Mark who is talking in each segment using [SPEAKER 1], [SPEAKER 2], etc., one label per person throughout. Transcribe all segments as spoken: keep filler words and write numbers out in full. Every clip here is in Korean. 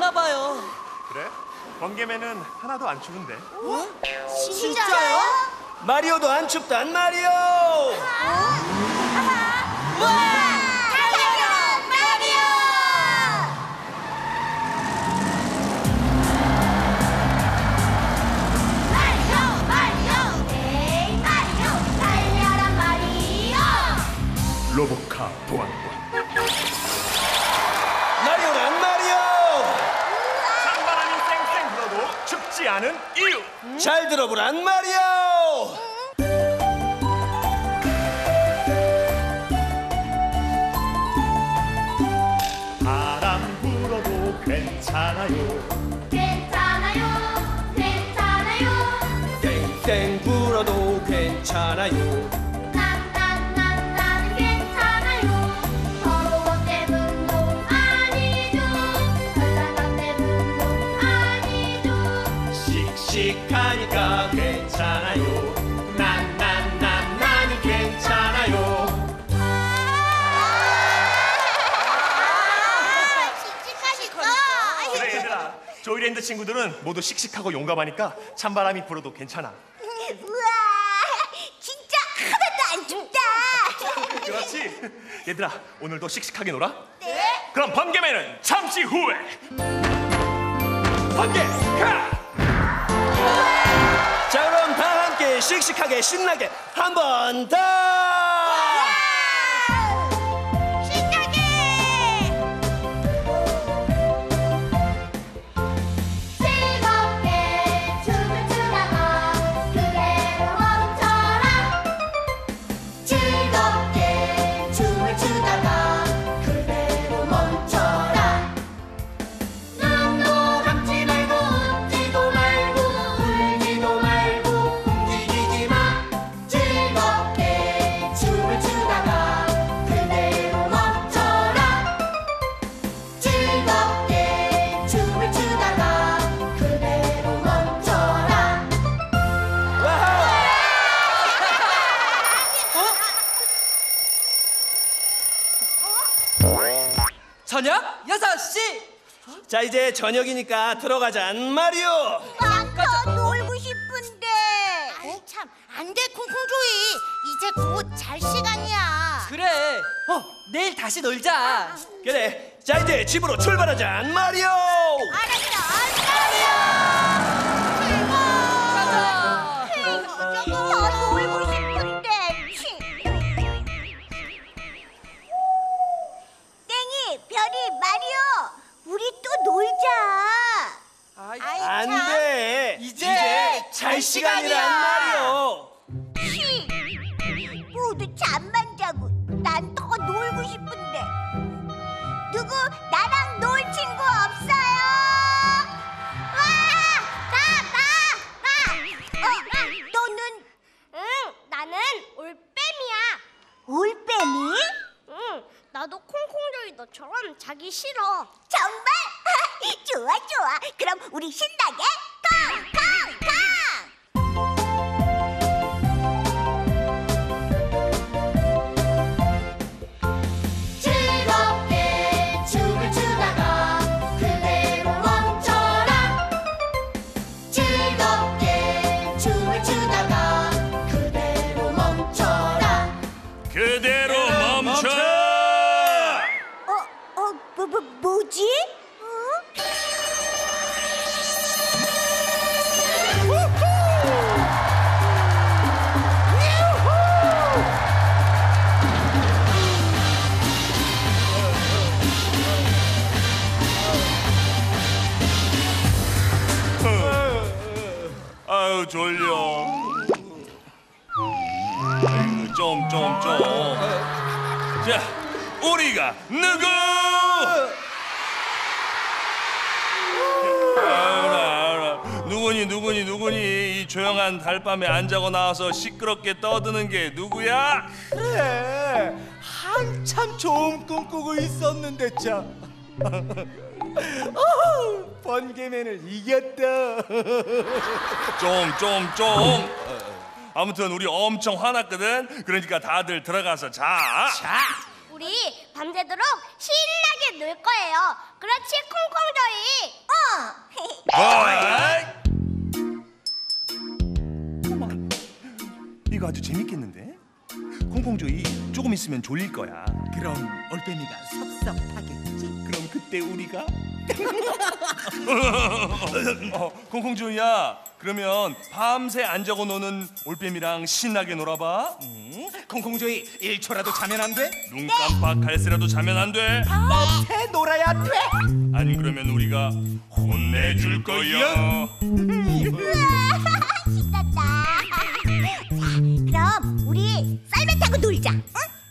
[SPEAKER 1] 춥나 봐요.
[SPEAKER 2] 그래? 번개맨은 하나도 안 추운데.
[SPEAKER 3] 어? 진짜요?
[SPEAKER 4] 마리오도 안 춥단 마리오.
[SPEAKER 3] 우와! 달려라 마리오! 마리오 마리오 에이 마리오 달려라 마리오!
[SPEAKER 2] 로보카 보안관.
[SPEAKER 4] 마리오란 마리오.
[SPEAKER 2] 찬바람이 쌩쌩 불어도 춥지 않은 이유.
[SPEAKER 4] 잘 들어보란 마리오.
[SPEAKER 2] 바람 불어도 괜찮아요.
[SPEAKER 3] 괜찮아요 괜찮아요
[SPEAKER 4] 땡땡 불어도 괜찮아요.
[SPEAKER 3] 난난난 나는 괜찮아요 더러워 때문도 아니죠 별난감 때문도 아니죠
[SPEAKER 4] 씩씩하니까 괜찮아요. 난 난 난 나는 괜찮아요.
[SPEAKER 3] 씩씩하니까
[SPEAKER 2] 그래 얘들아, 조이랜드 친구들은 모두 씩씩하고 용감하니까 찬바람이 불어도 괜찮아.
[SPEAKER 3] 우와 진짜 하나도 안 춥다
[SPEAKER 2] 그렇지? 얘들아, 오늘도 씩씩하게 놀아?
[SPEAKER 3] 네?
[SPEAKER 2] 그럼 번개맨은 잠시 후에 번개 가!
[SPEAKER 4] 자 그럼 다 함께 씩씩하게 신나게 한 번 더.
[SPEAKER 3] 신나게 즐겁게 춤을 추다가 그대로 멈춰라 즐겁게 춤을 추다가 그대로 멈춰라 눈 노랗지 말고 웃지도 말고 울지도 말고 움직이지 마 즐겁게 춤을 추다가 그대로 멈춰라 즐겁게 춤을 추다가 그대로 멈춰라
[SPEAKER 1] 저녁 여섯 시.
[SPEAKER 4] 자 이제 저녁이니까 들어가자 마리오.
[SPEAKER 3] 난 더 놀고 싶은데 아이 참 안 돼 콩콩조이 이제 곧 잘 시간이야
[SPEAKER 1] 그래. 어, 내일 다시 놀자.
[SPEAKER 4] 그래 자 이제 집으로 출발하자 마리오.
[SPEAKER 3] 알았어 마리오
[SPEAKER 1] 가자.
[SPEAKER 3] 즐거워 더 놀고 싶은데 치. 땡이 별이 마리오 우리 또 놀자
[SPEAKER 1] 아이,
[SPEAKER 3] 아이
[SPEAKER 4] 안
[SPEAKER 3] 참.
[SPEAKER 4] 돼.
[SPEAKER 1] 이제
[SPEAKER 4] 잘
[SPEAKER 1] 시간이야.
[SPEAKER 4] 시간이란 마리오.
[SPEAKER 3] 치. 모두 잠만 자고 난 더 놀고 싶은데 누구 나랑 놀 친구 없어요? 와! 나! 나! 나! 어? 너는?
[SPEAKER 5] 응, 나는 올빼미야.
[SPEAKER 3] 올빼미?
[SPEAKER 5] 응, 나도 콩콩조이 너처럼 자기 싫어.
[SPEAKER 3] 정말? 좋아 좋아 그럼 우리 신나게 콩콩콩! 즐겁게 춤을 추다가 그대로 멈춰라 즐겁게 춤을 추다가 그대로 멈춰라
[SPEAKER 2] 그대로 멈춰!
[SPEAKER 3] 어? 어? 뭐, 뭐, 뭐지? 어?
[SPEAKER 2] 아유 졸려. 아이고 좀 좀 좀. 자, 우리가 누구? 알아 알아. 누구니 누구니 누구니 이 조용한 달밤에 안 자고 나와서 시끄럽게 떠드는 게 누구야?
[SPEAKER 4] 그래 한참 좋은 꿈 꾸고 있었는데 참. 어후, 번개맨을 이겼다.
[SPEAKER 2] 좀 좀 좀. 아무튼 우리 엄청 화났거든. 그러니까 다들 들어가서 자.
[SPEAKER 4] 자,
[SPEAKER 5] 우리 밤새도록 신나게 놀 거예요. 그렇지, 콩콩조이? 어.
[SPEAKER 2] 어이! 그만. 이거 아주 재밌겠는데? 콩콩조이 조금 있으면 졸릴 거야.
[SPEAKER 6] 그럼 올빼미가 섭섭하겠지?
[SPEAKER 2] 그럼 그때 우리가 어, 콩콩조이야. 그러면 밤새 안 자고 노는 올빼미랑 신나게 놀아봐.
[SPEAKER 6] 음, 콩콩조이 일 초라도 자면 안 돼?
[SPEAKER 2] 눈 깜빡할 새라도 자면 안 돼.
[SPEAKER 6] 밤새 놀아야 돼?
[SPEAKER 2] 안 그러면 우리가 혼내줄 거야.
[SPEAKER 3] 신난다. 자, 그럼 우리 썰매 타고 놀자. 응?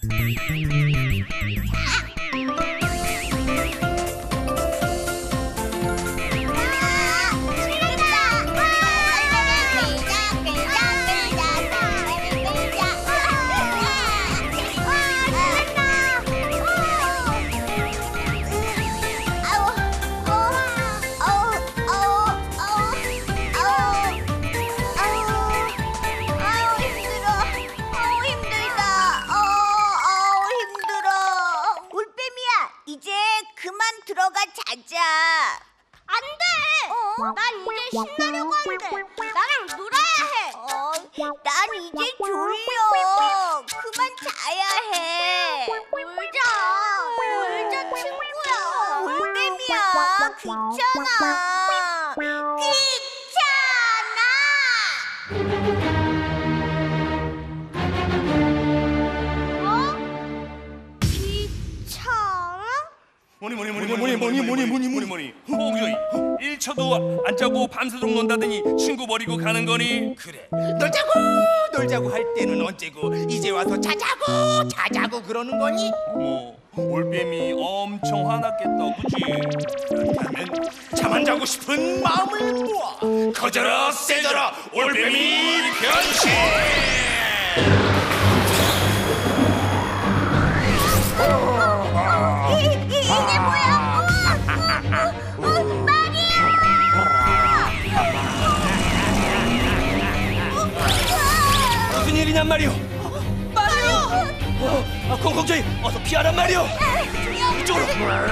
[SPEAKER 5] 안 돼! 난 이제 신나려고 하는데 나랑 놀아야 해!
[SPEAKER 3] 어, 난 이제 졸려. 그만 자야 해.
[SPEAKER 5] 놀자! 놀자, 친구야!
[SPEAKER 3] 올빼미야, 귀찮아. 귀찮아.
[SPEAKER 5] 어? 귀찮아?
[SPEAKER 2] 뭐니 뭐니 뭐니 뭐니 뭐니 뭐니 뭐니 뭐니 뭐니 콩콩조이 일 초도 안 자고 밤새도록 논다더니 친구 버리고 가는 거니?
[SPEAKER 6] 그래, 놀자고 놀자고 할 때는 언제고 이제 와서 자자고 자자고 그러는 거니?
[SPEAKER 2] 뭐 올빼미 엄청 화났겠다, 그치?
[SPEAKER 6] 그렇다면 잠 안 자고 싶은 마음을 모아 커져라 세져라 올빼미 변신!
[SPEAKER 3] 이, 이, 이게 뭐야? 어, 어, 어, 마리아!
[SPEAKER 4] 무슨 일이냔 말이오?
[SPEAKER 3] 마리오!
[SPEAKER 4] 어, 아, 콩콩조이 어서 피하란 말이오. 이쪽으로.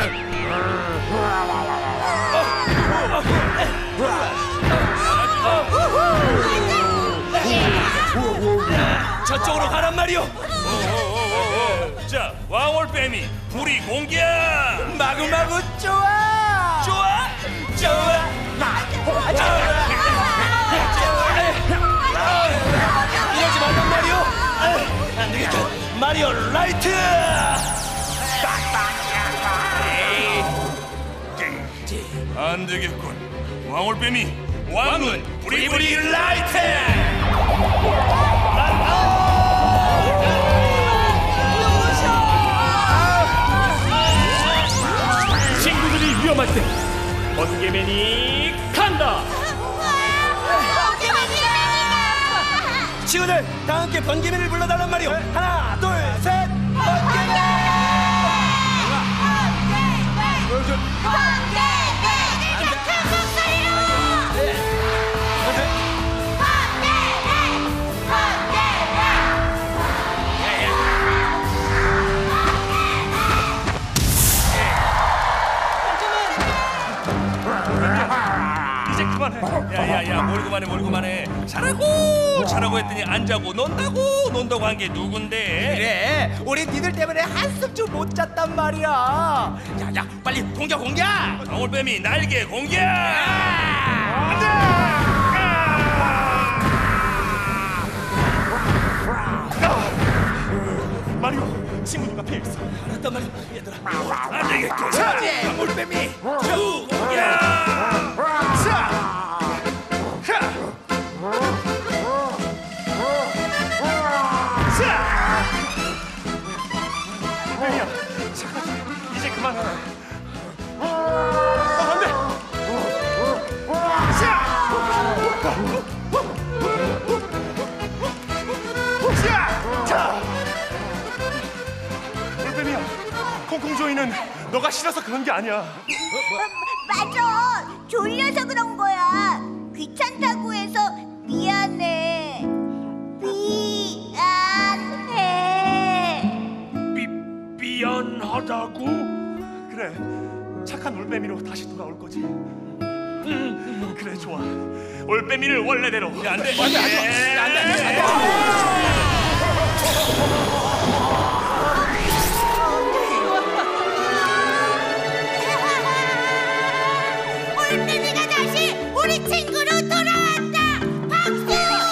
[SPEAKER 4] 저쪽으로 가란 말이오.
[SPEAKER 2] 자, 왕올빼미 불이 공격!
[SPEAKER 6] 마구마구 좋아
[SPEAKER 4] 좋아, 좋아, 좋아. 이러지 말란 말이오. 안 되겠다. 마리오 라이트.
[SPEAKER 2] 안 되겠군. 왕올빼미 왕은 부리부리 라이트!
[SPEAKER 7] 친구들이 위험할 때 번개맨이 간다.
[SPEAKER 4] 친구들 다 함께 번개맨을 불러달란 말이오. 하나, 둘, 셋.
[SPEAKER 2] 이제 그만해. 야야야, 뭘 그만해 뭘 그만해. 자라고 자라고 했더니 안 자고 논다고 논다고 한 게 누군데?
[SPEAKER 6] 그래, 우리 니들 때문에 한숨좀 못 잤단 말이야. 야야, 빨리 공격 공격!
[SPEAKER 2] 왕올빼미 날개 공격!
[SPEAKER 4] 마리오, 친구들과 피해 있어. 알았단 말이오. 얘들아.
[SPEAKER 2] 안 되겠군.
[SPEAKER 6] 자, 올빼미
[SPEAKER 2] 두 공격!
[SPEAKER 6] 자, 자, 자.
[SPEAKER 4] 올빼미야, 잠깐 이제 그만하라. 어, 안 돼.
[SPEAKER 6] 자, 자, 자.
[SPEAKER 4] 올빼미야, 콩콩조이는 너가 싫어서 그런 게 아니야.
[SPEAKER 3] 맞아. 졸려서 그런 거야. 귀찮다고 해서 미안해. 미안해.
[SPEAKER 2] 미 미안.
[SPEAKER 6] 돌아간다고?
[SPEAKER 4] 그래, 착한 올빼미로 다시 돌아올 거지. 음, 그래 좋아. 올빼미를 원래대로.
[SPEAKER 2] 야, 안 돼.
[SPEAKER 6] 안돼 안돼 안돼 안돼.
[SPEAKER 3] 올빼미가 다시 우리 친구로 돌아왔다. 박수!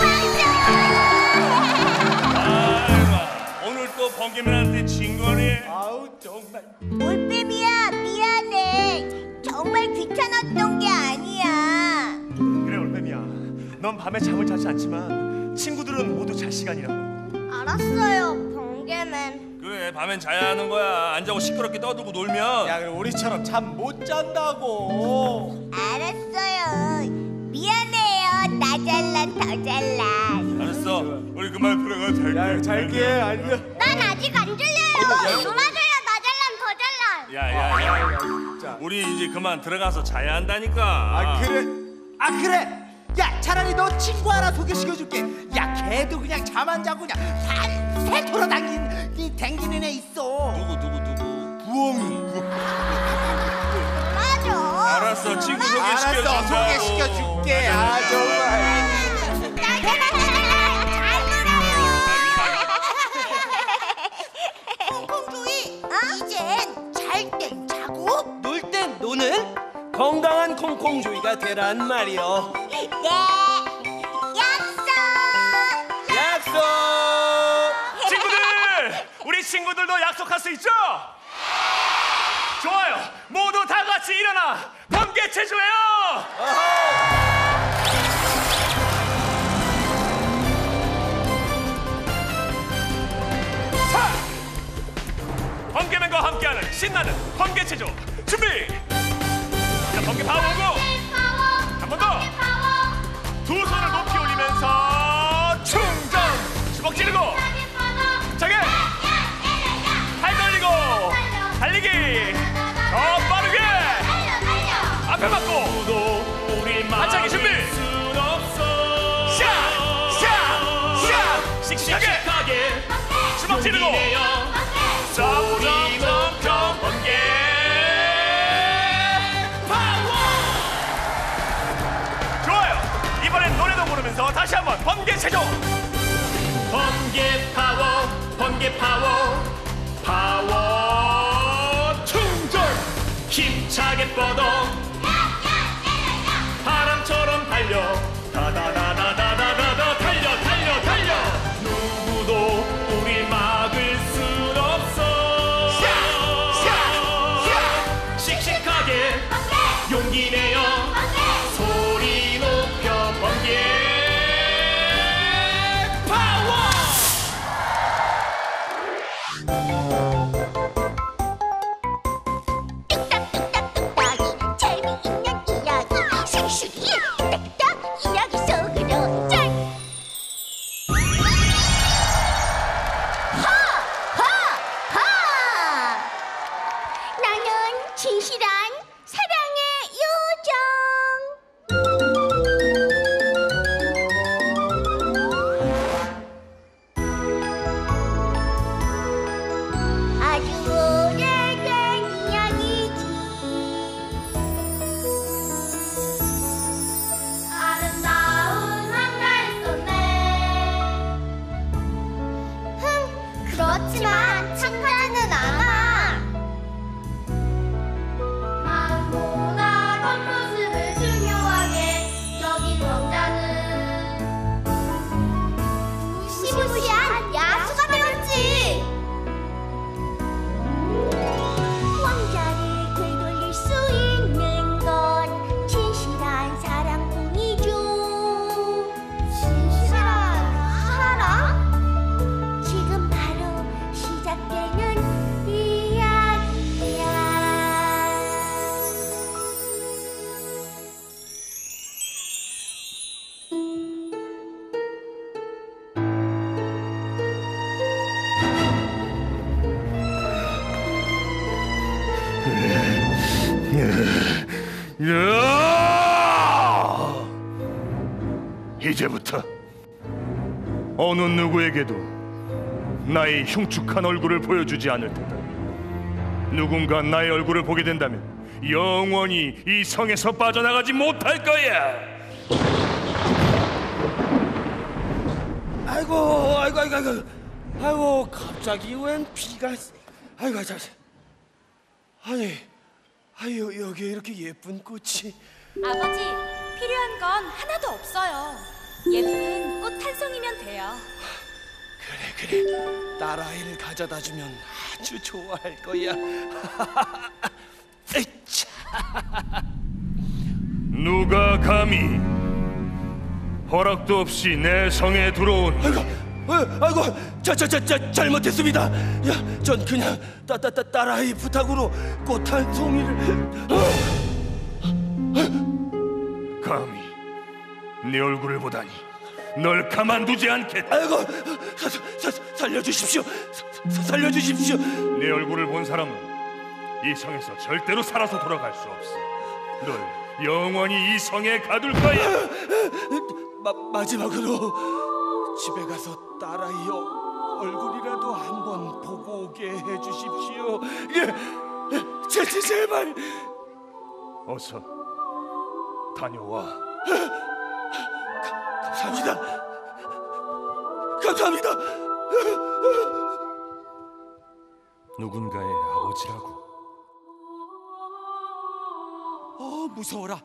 [SPEAKER 2] 아이고, 오늘 또 번개맨한테 진 거니?
[SPEAKER 4] 아우 정말.
[SPEAKER 3] 올빼미야, 미안해. 정말 귀찮았던 게 아니야.
[SPEAKER 4] 그래 올빼미야, 넌 밤에 잠을 자지 않지만 친구들은 모두 잘 시간이라고.
[SPEAKER 5] 알았어요, 번개맨.
[SPEAKER 2] 그래, 밤엔 자야 하는 거야. 안 자고 시끄럽게 떠들고 놀면.
[SPEAKER 4] 야, 그럼 우리처럼 잠 못 잔다고.
[SPEAKER 3] 알았어요. 미안해요. 나 잘라, 더 잘라.
[SPEAKER 2] 알았어. 우리 그만 들어가 잘게.
[SPEAKER 4] 야, 잘게. 안녕.
[SPEAKER 5] 난 아직 안 들려요. 누나 잘라, 나 잘라, 더 잘라.
[SPEAKER 2] 야야야.
[SPEAKER 4] 자,
[SPEAKER 2] 우리 이제 그만 들어가서 자야 한다니까.
[SPEAKER 4] 아 그래.
[SPEAKER 8] 아 그래? 야 차라리 너 친구 하나 소개시켜줄게. 야 걔도 그냥 잠 안 자고 그냥 밤새 돌아다닌 이 댕기는 애 있어.
[SPEAKER 2] 누구 누구 누구?
[SPEAKER 8] 부엉이.
[SPEAKER 3] 맞아.
[SPEAKER 2] 알았어, 친구 소개시켜준다.
[SPEAKER 8] 알았어 소개시켜줄게. 아 정말.
[SPEAKER 3] 콩콩조이, 이젠 잘 땐 자고.
[SPEAKER 1] 놀 땐 노는?
[SPEAKER 4] 건강한 콩콩조이가 되란 말이요.
[SPEAKER 3] 네. 약속.
[SPEAKER 4] 약속. 친구들, 우리 친구들도 약속할 수 있죠? 좋아요. 모두 다 같이 일어나. 번개 체조해요. 자, 번개맨과 함께하는 신나는 번개 체조 준비. 자, 번개 파워 오고. 한 번 더. 두 손을 높이 올리면서 충전. 주먹 찌르고. 자기. 팔 돌리고. 달리기. 더 빠르게. 앞에 맞고. 반짝이 준비. 샤! 샤! 샤! 씩씩하게. 주먹 찌르고. 점점점점 번개. 이번엔 노래도 부르면서 다시 한번 번개 체조. 번개 파워, 번개 파워, 파워 충전. 힘차게 뻗어 바람처럼 달려. 다다다다다다다 달려 달려 달려. 누구도 우리 막을 순 없어. 씩씩하게 용기 내어 소리 높여 번개 파워.
[SPEAKER 5] 뚝딱뚝딱뚝딱이 재미있는 이야기 씩씩이 뚝딱뚝딱 이야기 속으로 짠. 하하하. 나는 진실한 사랑의 요정. 아주 오래된 이야기지. 아름다운 한가에 있었네. 흠, 그렇지만 착하지는 않아. 마음보다 겉모습을 중요하게 여긴 왕자는 무시무시한 야수가 되었지. 왕자를 되돌릴 수 있는 건 진실한 사랑뿐이죠. 진실한 사랑? 지금 바로 시작되는 이야기야.
[SPEAKER 6] 야! 이제부터 어느 누구에게도 나의 흉측한 얼굴을 보여주지 않을 테다.
[SPEAKER 2] 누군가 나의 얼굴을 보게 된다면 영원히 이 성에서 빠져나가지 못할 거야.
[SPEAKER 8] 아이고 아이고 아이고 아이고 아이고 갑자기 웬 비가 아이고 자 아니 아유 여기 이렇게 예쁜 꽃이
[SPEAKER 5] 아버지, 필요한 건 하나도 없어요. 예쁜 꽃 한 송이면 돼요.
[SPEAKER 8] 그래 그래 딸아이를 가져다 주면 아주 좋아할 거야. 에이차.
[SPEAKER 2] 누가 감히 허락도 없이 내 성에 들어온
[SPEAKER 8] 아이고 어, 아이고 자자자자 잘못했습니다. 야, 전 그냥 따따따 딸아이 부탁으로 꽃 한 송이를
[SPEAKER 2] 감히 네 얼굴을 보다니 널 가만두지 않겠다.
[SPEAKER 8] 아이고 사, 사, 사, 살려주십시오. 사, 살려주십시오.
[SPEAKER 2] 내 얼굴을 본 사람은 이 성에서 절대로 살아서 돌아갈 수 없어. 널 영원히 이 성에 가둘 거야.
[SPEAKER 8] 마, 마지막으로 집에 가서 딸아이 어, 얼굴이라도 한번 보고 오게 해주십시오. 예, 제, 제, 제발.
[SPEAKER 2] 어서 다녀와.
[SPEAKER 8] 감사합니다. 감사합니다.
[SPEAKER 6] 누군가의 아버지라고.
[SPEAKER 1] 어, 무서워라.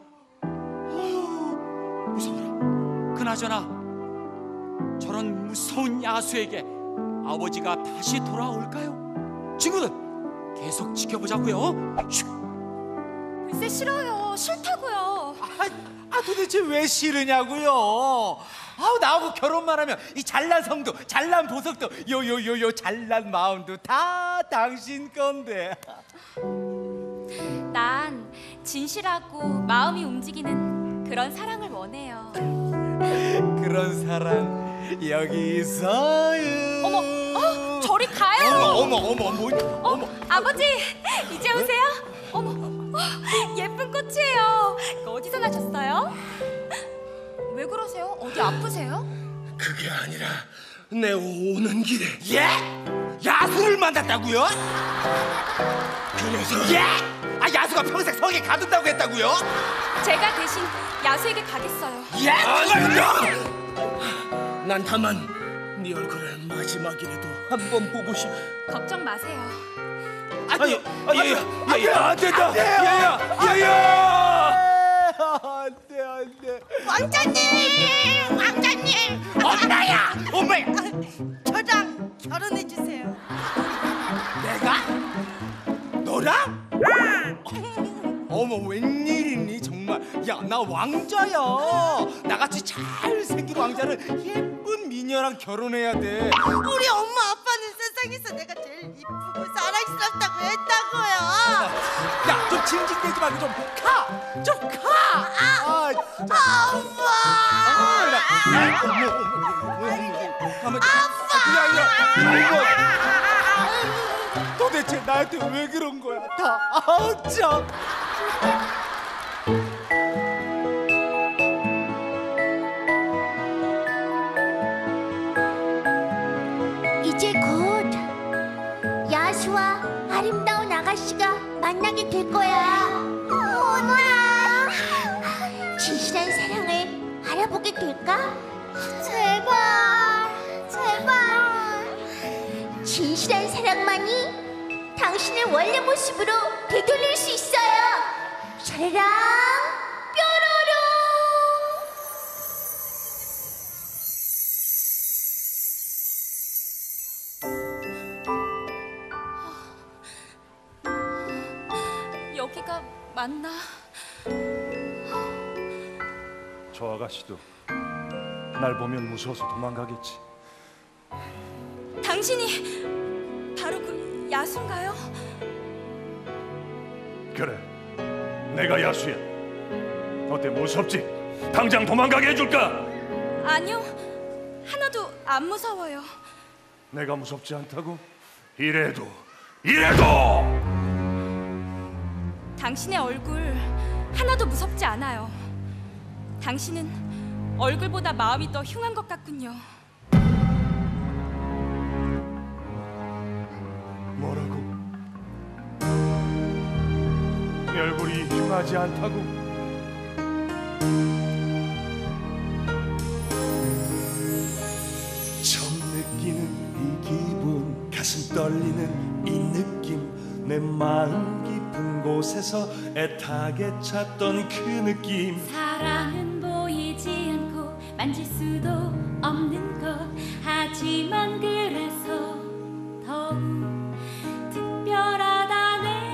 [SPEAKER 1] 어, 무서워라. 그나저나 저런 무서운 야수에게 아버지가 다시 돌아올까요? 친구들 계속 지켜보자고요. 슉.
[SPEAKER 5] 글쎄 싫어요. 싫다고요.
[SPEAKER 8] 아, 아 도대체 왜 싫으냐고요? 아우 나하고 결혼만 하면 이 잘난 성도, 잘난 보석도, 요요요요 잘난 마음도 다 당신 건데.
[SPEAKER 5] 난 진실하고 마음이 움직이는 그런 사랑을 원해요.
[SPEAKER 8] 그런 사람 여기 있어요.
[SPEAKER 5] 어머, 어, 저리 가요.
[SPEAKER 8] 어머 어머 어머 뭐,
[SPEAKER 5] 어머, 아버지 이제 오세요. 어머, 어, 예쁜 꽃이에요. 이거 어디서 나셨어요? 왜 그러세요? 어디 아프세요?
[SPEAKER 8] 그게 아니라 내 오는 길에 예? 야수를 만났다고요? 그래서 예? 아 야수가 평생 성에 가둔다고 했다고요?
[SPEAKER 5] 제가 대신 야수에게 가겠어요.
[SPEAKER 8] 예? 아니요! 난 다만 네 얼굴을 마지막이라도 한 번 보고 싶.
[SPEAKER 5] 걱정 마세요.
[SPEAKER 8] 아니, 아니, 야야, 안 된다. 야야, 야야. 안돼, 안돼.
[SPEAKER 3] 왕자님, 왕자님.
[SPEAKER 8] 엄마야, 엄마야.
[SPEAKER 3] 저랑 결혼해 주세요.
[SPEAKER 8] 내가? 너랑? 어머 웬일이니 정말. 야 나 왕자야. 나같이 잘생긴 왕자는 예쁜 미녀랑 결혼해야 돼.
[SPEAKER 3] 우리 엄마 아빠는 세상에서 내가 제일 이쁘고 사랑스럽다고 했다고요.
[SPEAKER 8] 야 좀 징징대지 말고 좀 가. 좀 가. 아, 진짜.
[SPEAKER 3] 엄마.
[SPEAKER 8] 아, 나, 아, 어머, 어머, 어머, 어머, 아빠. 그게 아니라, 아이고, 도대체 나한테 왜 그런 거야? 다, 아, 참.
[SPEAKER 5] 이제 곧 야수와 아름다운 아가씨가 만나게 될 거야. 오늘아, 진실한 사랑을 알아보게 될까? 제발, 제발. 진실한 사랑만이 당신을 원래 모습으로 되돌릴 수 있어요. 샤라랑 뾰로로. 여기가 맞나?
[SPEAKER 2] 저 아가씨도 날 보면 무서워서 도망가겠지.
[SPEAKER 5] 당신이 바로 그 야수인가요?
[SPEAKER 2] 그래, 내가 야수야. 어때, 무섭지? 당장 도망가게 해줄까?
[SPEAKER 5] 아니요, 하나도 안 무서워요.
[SPEAKER 2] 내가 무섭지 않다고? 이래도 이래도
[SPEAKER 5] 당신의 얼굴 하나도 무섭지 않아요. 당신은 얼굴보다 마음이 더 흉한 것 같군요.
[SPEAKER 2] 뭐라고?
[SPEAKER 4] 얼굴이 흉하지 않다고.
[SPEAKER 6] 처음 느끼는 이 기분, 가슴 떨리는 이 느낌, 내 마음 깊은 곳에서 애타게 찾던 그 느낌.
[SPEAKER 5] 사랑은 보이지 않고 만질 수도 없는 것, 하지만 그래서 더욱 특별하다네.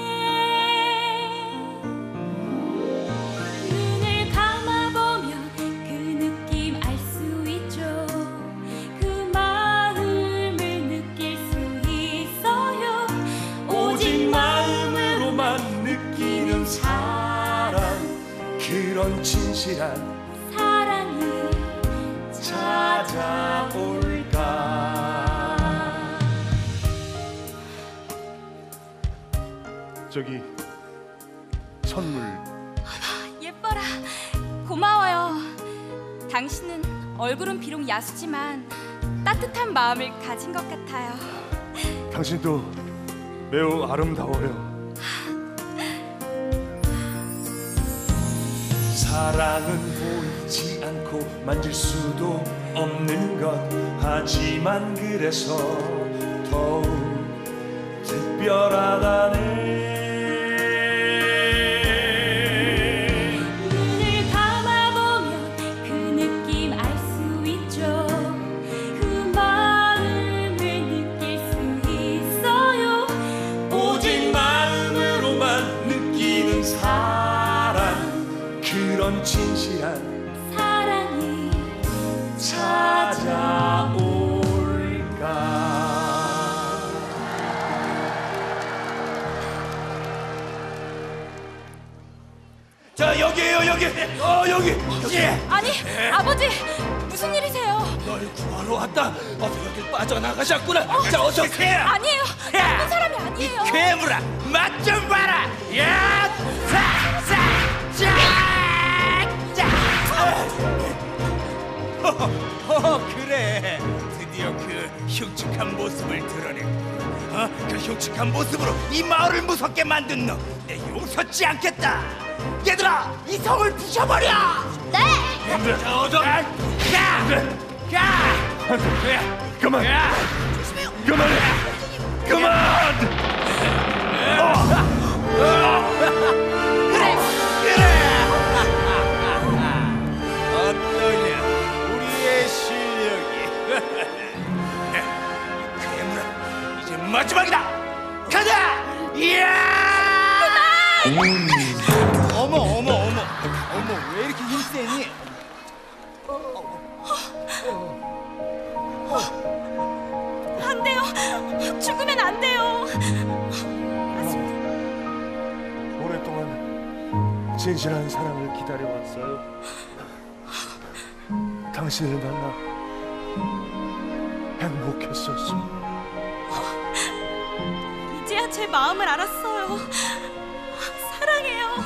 [SPEAKER 5] 눈을 감아보면 그 느낌 알 수 있죠. 그 마음을 느낄 수 있어요.
[SPEAKER 6] 오직 마음으로만 느끼는 사랑, 그런 진실한
[SPEAKER 5] 사랑이
[SPEAKER 6] 찾아올까.
[SPEAKER 4] 저기 선물.
[SPEAKER 5] 예뻐라. 고마워요. 당신은 얼굴은 비록 야수지만 따뜻한 마음을 가진 것 같아요.
[SPEAKER 4] 당신도 매우 아름다워요.
[SPEAKER 6] 사랑은 보이지 않고 만질 수도 없는 것, 하지만 그래서 더욱 특별하다네.
[SPEAKER 5] 눈을 감아보면 그 느낌 알 수 있죠. 그 마음을 느낄 수 있어요.
[SPEAKER 6] 오직 마음으로만 느끼는 사랑, 그런 진실한
[SPEAKER 5] 사랑이
[SPEAKER 6] 찾아올까. 자, 여기에요, 여기. 어, 여기. 여기.
[SPEAKER 5] 아니, 아버지 무슨 일이세요?
[SPEAKER 6] 널 구하러 왔다. 어서 여길 빠져나가셨구나. 자, 어서 해.
[SPEAKER 5] 아니에요. 나쁜 사람이 아니에요.
[SPEAKER 6] 괴물아, 맛 좀 봐라. 야, 사, 사, 자, 자. 어, 그래. 드디어 그 흉측한 모습을 드러냈고, 어? 그 흉측한 모습으로 이 마을을 무섭게 만든 너, 내 용서치 않겠다. 얘들아, 이 성을 부셔버려.
[SPEAKER 3] 네.
[SPEAKER 6] 자, 어서 가, 가, 가.
[SPEAKER 4] 그만.
[SPEAKER 6] 야.
[SPEAKER 4] 그만해. 그만.
[SPEAKER 6] 그래, 그래. 어떠냐, 우리의 실력이. 괴물아, 이제 마지막이다. 가자. 이야.
[SPEAKER 8] 음. 어머 어머 어머 어머, 왜 이렇게 힘세니?
[SPEAKER 5] 안 돼요. 죽으면 안 돼요.
[SPEAKER 4] 오랫동안 진실한 사랑을 기다려왔어요. 당신을 만나 행복했었어.
[SPEAKER 5] 이제야 제 마음을 알았어요. 사랑해요.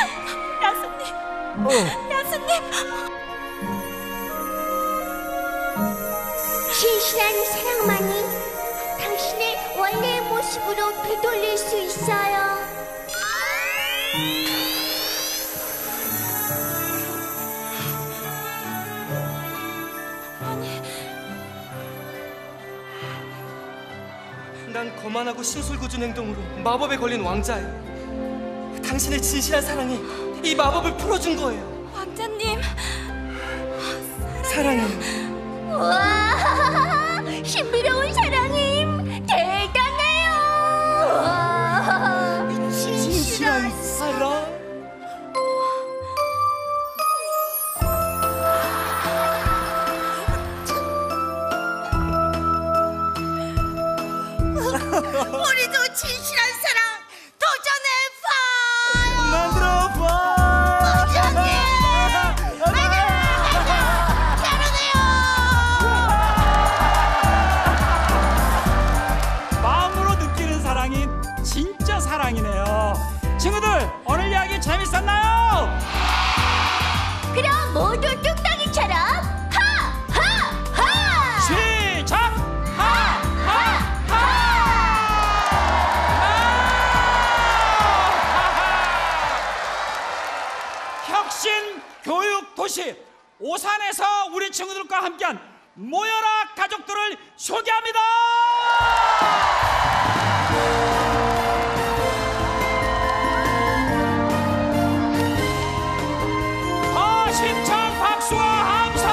[SPEAKER 5] 야수님. 야수님.
[SPEAKER 3] 진실한 사랑만이 당신을 원래의 모습으로 되돌릴 수 있어요.
[SPEAKER 9] 난 거만하고 심술궂은 행동으로 마법에 걸린 왕자예요. 당신의 진실한 사랑이 이 마법을 풀어준 거예요.
[SPEAKER 5] 왕자님.
[SPEAKER 9] 사랑해요.
[SPEAKER 3] 와, 신비로운 사랑임. 대단해요. 와, 진실한
[SPEAKER 9] 사랑.
[SPEAKER 3] 우리도 진실한 사랑 도전해봐.
[SPEAKER 8] 만들어봐.
[SPEAKER 3] 도전해.
[SPEAKER 1] 마음으로 느끼는 사랑이 진짜 사랑이네요. 친구들, 오늘 이야기 재밌었나요?
[SPEAKER 3] 그럼 모두 뚝딱이처럼 하하하.
[SPEAKER 1] 시작!
[SPEAKER 3] 하하하.
[SPEAKER 1] 새로운 교육 도시 오산에서 우리 친구들과 함께한 모여라 가족들을 소개합니다. 더 심청 박수와 함성.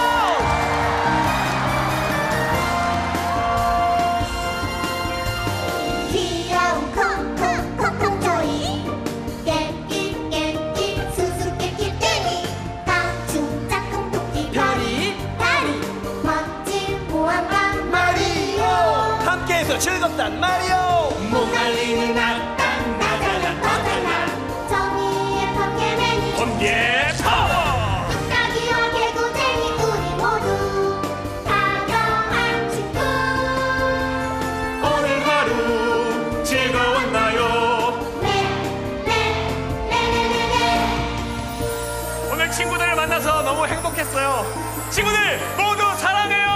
[SPEAKER 3] 귀여운 콩콩 콩콩 조이 깨끼 깨끼 수수께끼 땡이 강충 짝꿍 토끼 별이 다리 멋진 보안관 마리오
[SPEAKER 9] 함께해서 즐겁단 마리오.
[SPEAKER 3] 모갈리는 악당 나잘나 떠잘나 정의의 번개맨이
[SPEAKER 7] 번개 파워.
[SPEAKER 3] 까기와 개구쟁이 우리 모두 다정한 친구
[SPEAKER 7] 오늘 하루 즐거웠나요?
[SPEAKER 3] 네네네네네
[SPEAKER 7] 오늘 친구들을 만나서 너무 행복했어요. 친구들 모두 사랑해요.